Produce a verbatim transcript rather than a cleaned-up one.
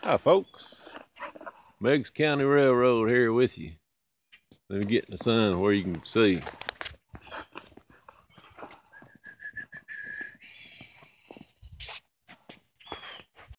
Hi folks, Meigs County Railroad here with you. Let me get in the sun where you can see.